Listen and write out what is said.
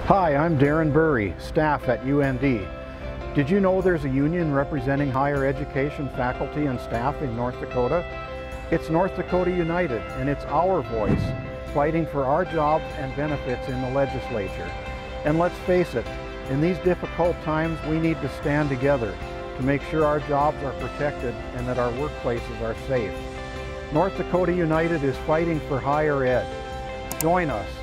Hi, I'm Darin Buri, staff at UND. Did you know there's a union representing higher education faculty and staff in North Dakota? It's North Dakota United, and it's our voice fighting for our jobs and benefits in the legislature. And let's face it, in these difficult times we need to stand together to make sure our jobs are protected and that our workplaces are safe. North Dakota United is fighting for higher ed. Join us.